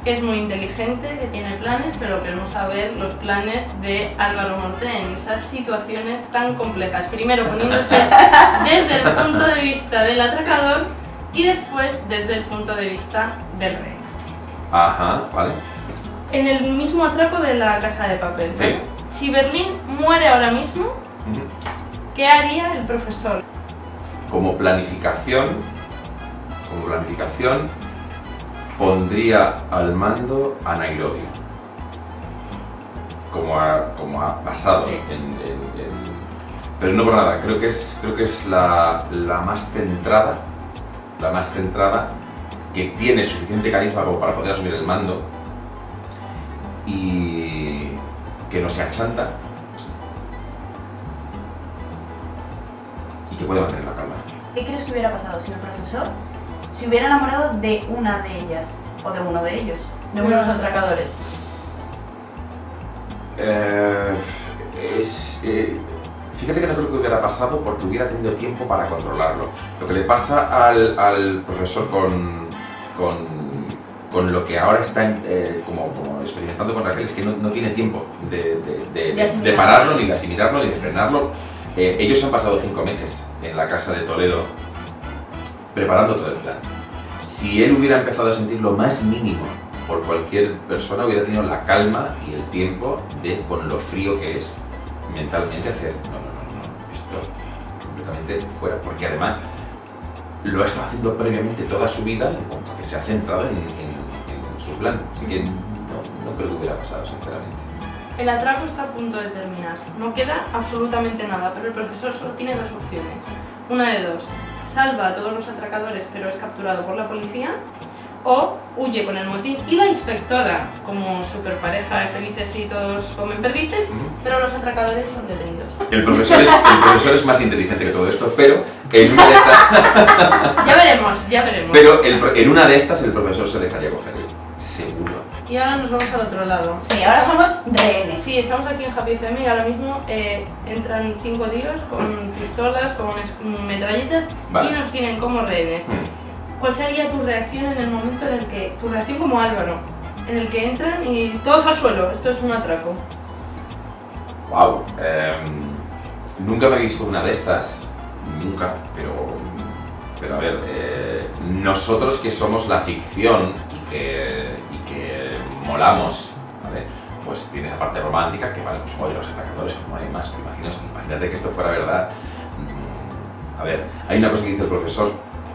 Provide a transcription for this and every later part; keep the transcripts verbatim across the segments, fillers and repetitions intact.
que es muy inteligente, que tiene planes, pero queremos saber los planes de Álvaro Morte en esas situaciones tan complejas. Primero poniéndose desde el punto de vista del atracador y después desde el punto de vista del rey. Ajá, vale. En el mismo atraco de la Casa de Papel, ¿no? Sí. Si Berlín muere ahora mismo, Uh-huh. ¿qué haría el profesor? Como planificación, como planificación, pondría al mando a Nairobi. Como ha, como ha pasado. Sí. En, en, en... Pero no por nada, creo que es, creo que es la, la más centrada, la más centrada, que tiene suficiente carisma como para poder asumir el mando y que no se achanta y que puede mantener la calma. ¿Qué crees que hubiera pasado si el profesor se hubiera enamorado de una de ellas? O de uno de ellos, de uno de los atracadores. Eh, es, eh, fíjate que no creo que hubiera pasado porque hubiera tenido tiempo para controlarlo. Lo que le pasa al, al profesor con, con, con lo que ahora está eh, como, como experimentando con Raquel es que no, no tiene tiempo de, de, de, de, de pararlo, ni de asimilarlo, ni de frenarlo. Eh, ellos han pasado cinco meses en la casa de Toledo preparando todo el plan. Si él hubiera empezado a sentir lo más mínimo por cualquier persona, hubiera tenido la calma y el tiempo de, con lo frío que es, mentalmente hacer, no, no, no, no, esto completamente fuera, porque además lo ha estado haciendo previamente toda su vida en cuanto a que se ha centrado en, en, en su plan, así que no, no creo que hubiera pasado, sinceramente. El atraco está a punto de terminar, no queda absolutamente nada, pero el profesor solo tiene dos opciones, una de dos, salva a todos los atracadores pero es capturado por la policía, o huye con el motín y la inspectora, como super pareja de felices y todos comen perdices, Uh-huh. pero los atracadores son detenidos. El profesor, es, el profesor es más inteligente que todo esto, pero en una de estas, Ya veremos, ya veremos. pero el, en una de estas el profesor se dejaría coger, seguro. Y ahora nos vamos al otro lado. Sí, ahora somos rehenes. Sí, estamos aquí en Happy F M y ahora mismo eh, entran cinco tíos con pistolas, con es- metralletas Vale. y nos tienen como rehenes. Hmm. ¿Cuál sería tu reacción en el momento en el que, tu reacción como Álvaro, en el que entran y todos al suelo? Esto es un atraco. Wow. Eh, nunca me he visto una de estas, nunca, pero, pero a ver, eh, nosotros que somos la ficción y que, y que molamos, ¿vale? Pues tiene esa parte romántica que vale, pues oye, los atacadores, como hay más, imagínate, imagínate que esto fuera verdad. Mm, A ver, hay una cosa que dice el profesor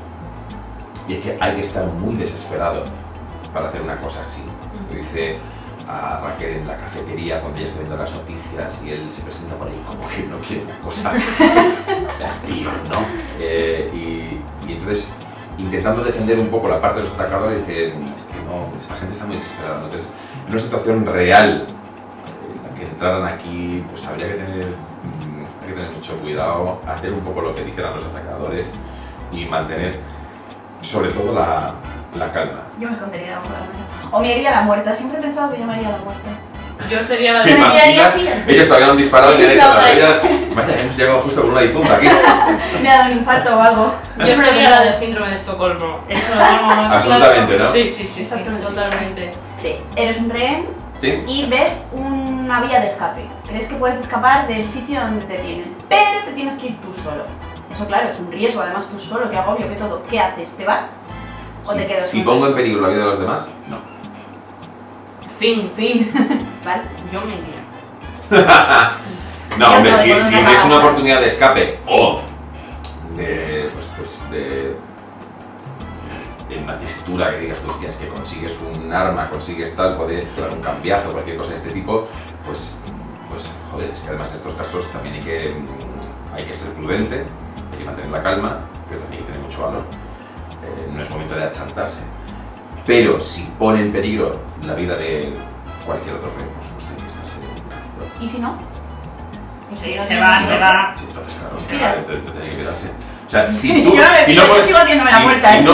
y es que hay que estar muy desesperado para hacer una cosa así. Dice a Raquel en la cafetería cuando ella está viendo las noticias y él se presenta por ahí como que no quiere una cosa. Tío, ¿no? Eh, y, y entonces, intentando defender un poco la parte de los atacadores, dice, es que no, esta gente está muy desesperada. ¿No? Entonces, en una situación real en la que entraran aquí, pues habría que tener, hay que tener mucho cuidado, hacer un poco lo que dijeran los atacadores y mantener sobre todo la, la calma. Yo me escondería debajo de la mesa. O me haría la muerta. Siempre he pensado que yo me haría la muerta. Yo sería la ¿Te de... me imaginas? quedaría así, así. Ellos todavía no han disparado y le han hecho No, la no. vida. Vaya, hemos llegado justo con una difunta aquí. Me ha dado un infarto o algo. Yo sería la del síndrome de Estocolmo. Eso lo tengo más Absolutamente, claro. ¿no? Sí, sí, sí, sí, Exactamente. totalmente. Sí, eres un rehén ¿Sí? y ves una vía de escape. Crees que puedes escapar del sitio donde te tienen, pero te tienes que ir tú solo. Eso claro, es un riesgo, además tú solo, que agobio, que todo. ¿Qué haces? ¿Te vas? ¿O Si, te quedas? si con pongo en eso? peligro la vida de los demás, no. Fin. Fin. ¿Vale? Yo me iría. No, Ya hombre, no, si, con si una ves una navaja. oportunidad de escape o de, pues, pues de, de una textura que digas tú, hostias, que consigues un arma, consigues tal, poder dar un cambiazo, cualquier cosa de este tipo, pues, pues joder, es que además en estos casos también hay que, hay que ser prudente, hay que mantener la calma, pero también hay que tener mucho valor. Eh, no es momento de achantarse. Pero si pone en peligro la vida de cualquier otro rey, por supuesto, hay que estar seguro. ¿Y si no? ¿Y Sí, no se tienes va, nada? se va. Sí, entonces, claro, Tiras. claro, entonces, entonces hay que quedarse. O sea, si tú. Yo no me si fío, no yo pones- sigo haciéndome la si- muerta, si ¿eh? no-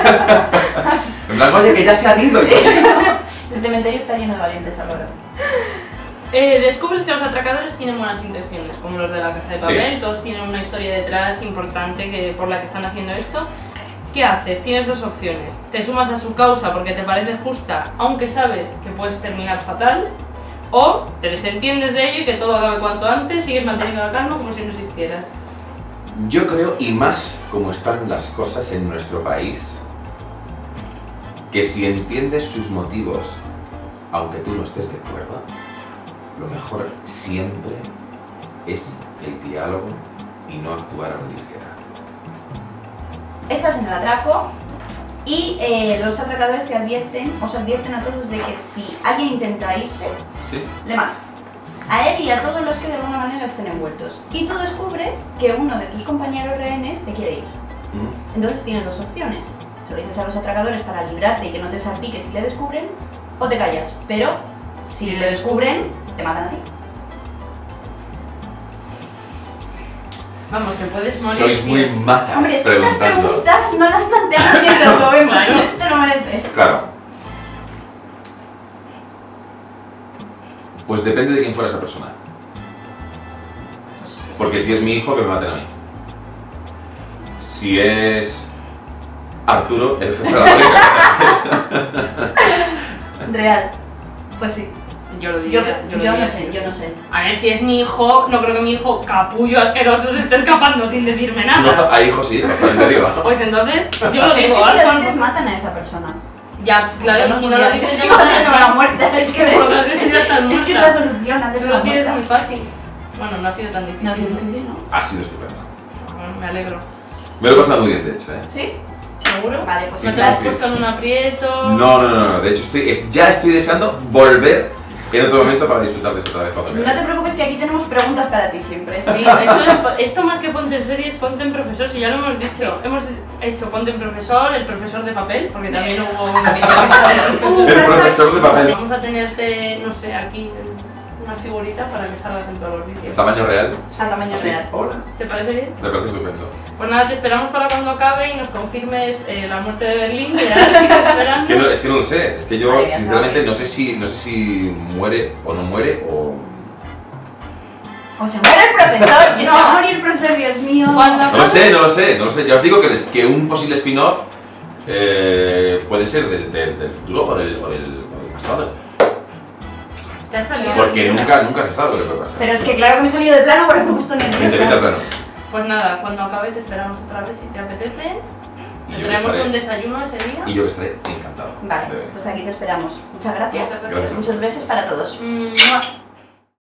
En plan, oye, que ya se han ido. El cementerio está lleno de valientes ahora. Eh, descubres que los atracadores tienen buenas intenciones, como los de la Casa de Papel, Sí. todos tienen una historia detrás importante que, por la que están haciendo esto. ¿Qué haces? Tienes dos opciones. Te sumas a su causa porque te parece justa, aunque sabes que puedes terminar fatal, o te desentiendes de ello y que todo acabe cuanto antes, sigues manteniendo la calma como si no existieras. Yo creo, y más como están las cosas en nuestro país, que si entiendes sus motivos, aunque tú no estés de acuerdo, lo mejor siempre es el diálogo y no actuar a la ligera. Estás en el atraco y eh, los atracadores te advierten, os advierten a todos de que si alguien intenta irse, ¿Sí? le matan. A él y a todos los que de alguna manera estén envueltos. Y tú descubres que uno de tus compañeros rehenes se quiere ir. ¿Mm? Entonces tienes dos opciones. Se lo dices a los atracadores para librarte y que no te salpiques si le descubren, o te callas. Pero si Si le le descubren, te matan a ti. Vamos, que puedes morir. Sois si muy es- majas Hombre, es que estas preguntando. preguntas no las planteamos mientras lo vemos. Claro. Esto lo mereces. Claro. Pues depende de quién fuera esa persona. Porque si es mi hijo, que me maten a mí. Si es Arturo, el jefe de la fábrica. Real. Pues sí. Yo lo Yo, diría. yo, lo no diría, sé, sí, yo sí. no sé. A ver, si es mi hijo, no creo que mi hijo capullo asqueroso se esté escapando sin decirme nada. No, hay hijos y hijas, también te digo. Pues entonces, yo lo Pero es digo, que si lo Alfa, dices, matan a esa persona. ya, claro, y si no lo dices, es te que matan matan a la muerte. Es que ves. Porque has hecho ya tan Es que es muerta. la solución, haces Tú la lo tienes muy muerte. fácil. Bueno, no ha sido tan difícil. No, sí, difícil, ¿no? Ha sido estupendo. Bueno, me alegro. Me lo he pasado muy bien, de hecho, ¿eh? ¿Sí? ¿Seguro? Vale, pues Sí, ¿No sí, te has sí. puesto en un aprieto? No, no, no, no. De hecho, estoy, es- ya estoy deseando volver en otro momento para disfrutar de esto otra vez. cuando No quieras. te preocupes que aquí tenemos preguntas para ti siempre. Sí, esto, es- esto más que ponte en serie es ponte en profesor, si ya lo hemos dicho. Hemos hecho ponte en profesor, el profesor de papel, porque también hubo un vídeo. El profesor de papel. Vamos a tenerte, no sé, aquí una figurita para que salgas en todos los vídeos. Tamaño real. A tamaño Sí. real. Hola. ¿Te parece bien? Me parece estupendo. Pues nada, te esperamos para cuando acabe y nos confirmes eh, la muerte de Berlín, que ya sigo esperando. Es que, no, es que no lo sé. Es que yo, Vale, ya sinceramente, sabes. no sé si no sé si muere o no muere o. O se muere el profesor, que se va a morir el profesor, Dios mío. Cuando No lo sé, no lo sé, no lo sé. Ya os digo que, les- que un posible spin-off eh, puede ser del, del- del futuro o del, o del, o del pasado. te ha salido. Porque nunca, nunca se sabe lo que puede pasar. Pero es que claro que me he salido de plano porque me he puesto Vente, vente al nerviosa. plano. Pues nada, cuando acabe te esperamos otra vez si te apetece. Y Te yo traemos estaré- un desayuno ese día. Y yo que estaré encantado. Vale, de venir. pues aquí te esperamos. Muchas gracias. Muchas Gracias. Muchos besos para todos. Mua.